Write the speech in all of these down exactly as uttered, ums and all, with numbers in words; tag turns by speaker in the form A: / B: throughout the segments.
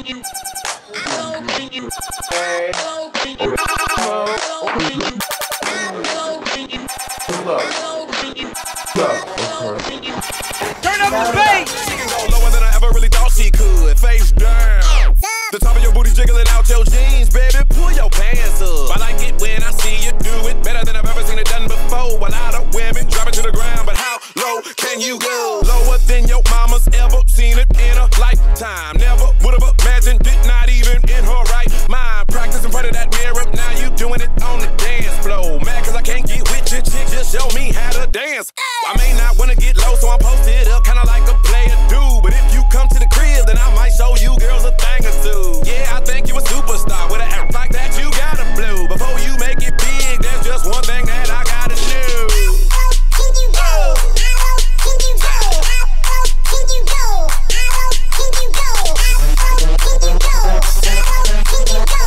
A: Turn up the bass.
B: She can go lower than I ever really thought she could. Face down. The top of your booty jiggling out your jeans, baby. Pull your pants up. I like it when I see you do it better than I've ever seen it done before. A lot of women drop it to the ground, but how low can you go? Lower than your mama's ever seen it in a lifetime. Never would have imagined it, not even in her right mind. Practice in front of that mirror, now you doing it on the dance floor. Mad cause I can't get with your chick, just show me how to dance. I may not wanna get low, so I'm posted up, kinda like a player do. But if you come to the crib, then I might show you girls a thing or two. Yeah, I think you a superstar. With an act like that, you gotta blow. Before you make it big, there's just one thing that I gotta know. Can you go? Can you go? Can you go? Can you go? Can you go? Can you go?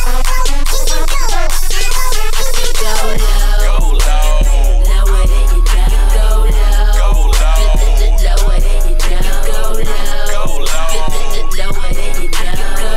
B: Go low. Go low. Lower than you know. Go low. Go low. Lower than you know. Go low. Go low. Lower than you know. Go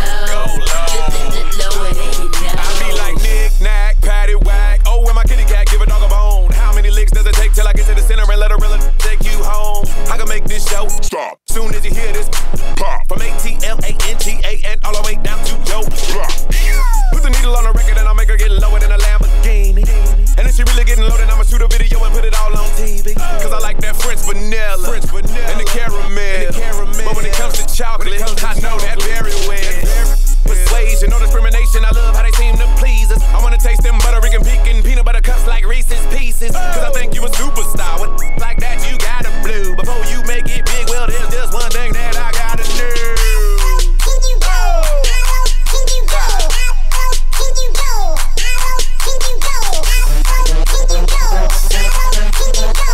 B: low. I be like knick-knack, patty-whack. Oh, when my kitty cat give a dog a bone. How many licks does it take till I get to the center and let her really take you home? I can make this show stop soon as you hear this pop. From A T L A N T A and all the way down to yo drop. Put the needle on the record and I'll make her get lower than a Lamborghini. And if she really getting low, then I'ma shoot a video and put it all on T V. Cause I like that French vanilla, French vanilla and the caramel. And the caramel. But when it comes to chocolate, comes to I know that very well. Persuasion, no discrimination, I love how they seem to please us. I wanna taste them Puerto Rican pecan peanut butter cups like Reese's Pieces. Cause I think you a superstar, with like that you gotta blow. Before you make it big, well there's just one thing that I gotta know. Can you go? Can you go? Can you go? Can you go? Can you go? Can you go?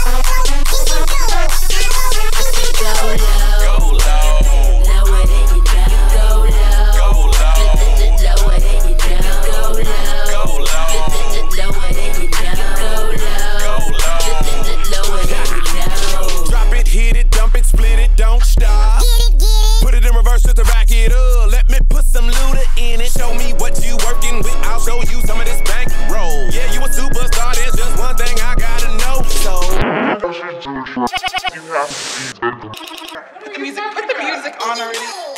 B: Go low. Go low. Lower than you know. Go low. Go low. Lower than you know. Go low. Go low. Lower than you know. Go low. Go low. Lower than you know. Drop it, hit it, dump it, split it, don't stop. Get it, get it. Put it in reverse just to back it up. Let me put some Luda in it. Show me what you working with. I'll show you some of this bank roll. Yeah, you a superstar. There's just one thing I gotta know. So put the music, put the music on already.